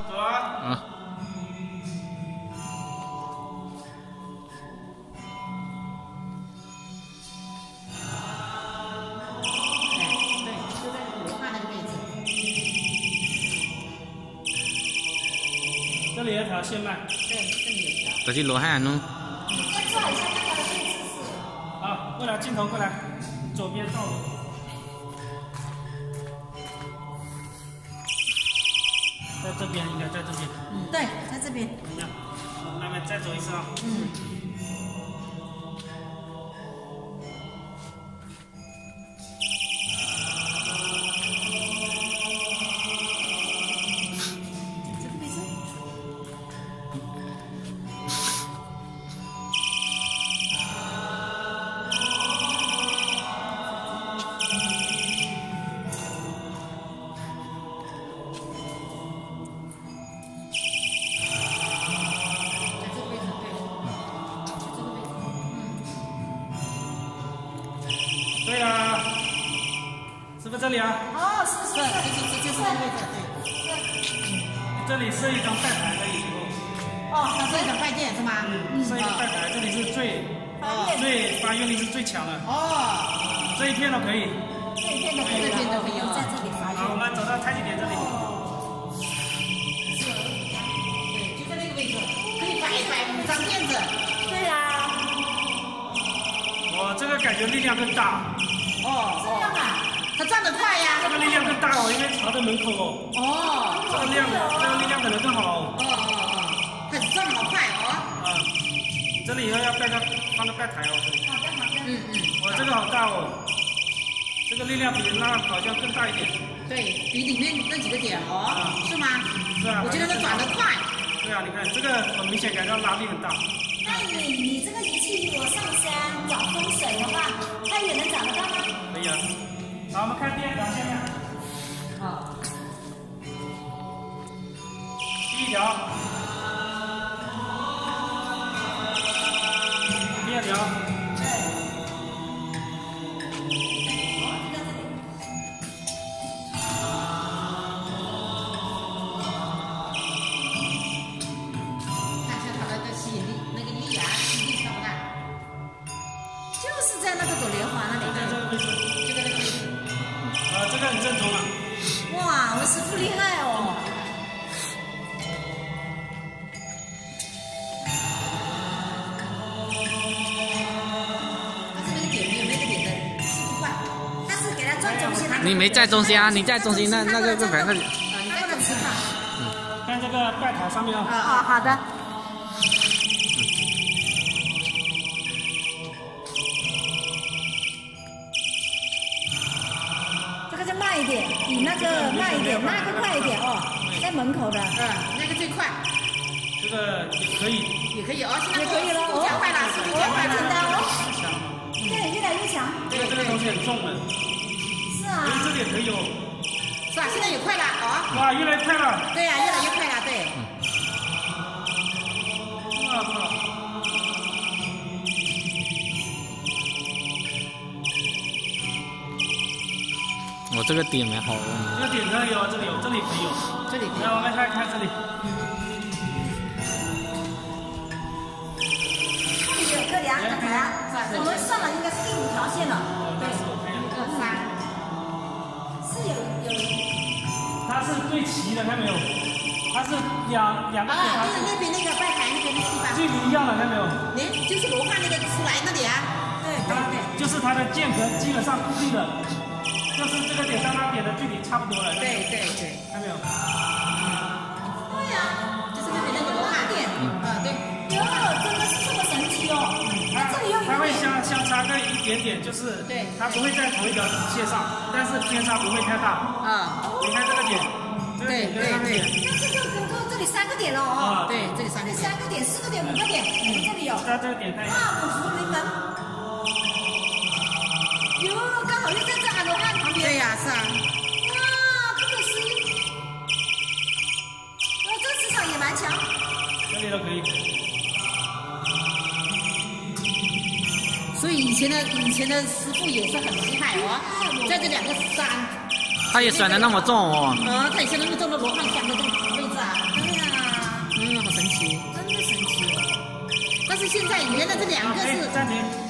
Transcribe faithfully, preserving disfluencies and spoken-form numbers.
走啊！啊。 对，就在那个罗汉那个位置。 这里有条线脉。 对，这里有条。 这是罗汉呢。 你先做一下那个位置是。 好，过来，镜头过来，左边照我。 在这边，应该在这边。 嗯，对，在这边。 怎么样？慢慢再走一次啊。 嗯。这个位置。 对呀，是不是这里啊？ 哦，是是， 这就是这个位置，对。 这里设一张拜台可以以后。 哦，它设一张拜殿是吗？ 嗯，设一个拜台，这里是最最发愿力是最强的。 哦， 这一片都可以。 这一片都可以， 这一片都可以在这里发好，我们走到太极点这里。 对，就在那个位置，可以摆摆五张垫子。 对呀。 我这个感觉力量更大。 哦， 这样啊。 它转得快呀， 这个力量更大哦，因为朝着门口哦。 哦， 这个量，这个力量可能更好哦。 哦哦哦，它转得好快哦。 啊，这里以后要盖个放个拜台哦。 好的好的。 嗯嗯。 哇，这个好大哦，这个力量比那好像更大一点。 对比里面那几个点哦，是吗？ 是啊。 我觉得它转得快。 对啊，你看这个很明显感到拉力很大。 那你你这个仪器如果上山找风水的话，它也能找得到吗？ 可以啊。 好，我们看第二条线呢。 好。 第一条。第二条。 对。哦，就在这里。 看一下它的那个吸引力，那个力啊，吸引力大不大？ 就是在那个朵莲花那里。 在这个位置。 就在那个位置。 啊，这个很正宗啊！ 哇，我们师傅厉害哦！ 它是那个点没有那个点的速度快， 但是给它转中心。 你没在中心啊？你在中心，那那个不摆那里。 啊，你在中心嘛？ 嗯。看这个拜台上面啊。 啊，好的。 慢一点，比那个慢一点，那个快一点哦，在门口的。 嗯，那个最快。 这个也可以。 也可以哦，现在也可以了， 速度加快了，速度加快了。 简单哦。 强。 对，越来越强。 这个这个东西很重的。 是啊。 哎，这里也可以哦。 是吧？现在也快了哦。 哇，越来越快了。 对呀，越来越快了，对。 哇靠！ 我这个点蛮好的。 这个点可以哦，这里有，这里可以有， 这里可以。 来，我们看看这里。 这里有个两个台啊，我们上了应该是第五条线了。 对， 一个三， 是有有。 它是对齐的，看到没有？它是两两个点。 啊，就是那边那个拜台那边的地方。 距离一样的，看到没有？ 哎，就是罗汉那个出来那里啊。 对对对。 就是它的间隔基本上固定的。 就是这个点跟它点的距离差不多了。 对对对， 看到没有？ 对呀， 就是那边那个罗汉点。嗯，对。 哟，真的是这么神奇哦！它这里又它会相相差个一点点，就是对， 它不会在同一条线上，但是偏差不会太大。 啊， 你看这个点，这个点跟上面。 那这个跟这这里三个点了哦。 对，这里三个点， 三个点、四个点、五个点，我们这里有。 它这个点看一下。 哇，五福临门。哟，刚好又在这阿罗汉旁边。 对呀，是啊。 哇，不可思议！哦，这个磁场也蛮强。 这里都可以。 所以以前的以前的师傅也是很厉害哦，在这两个山。 他也甩得那么重哦。 啊，他以前那么重的罗汉山的这个位置啊。 奇，真的神奇哦。但是现在原来这两个好可以是暂停。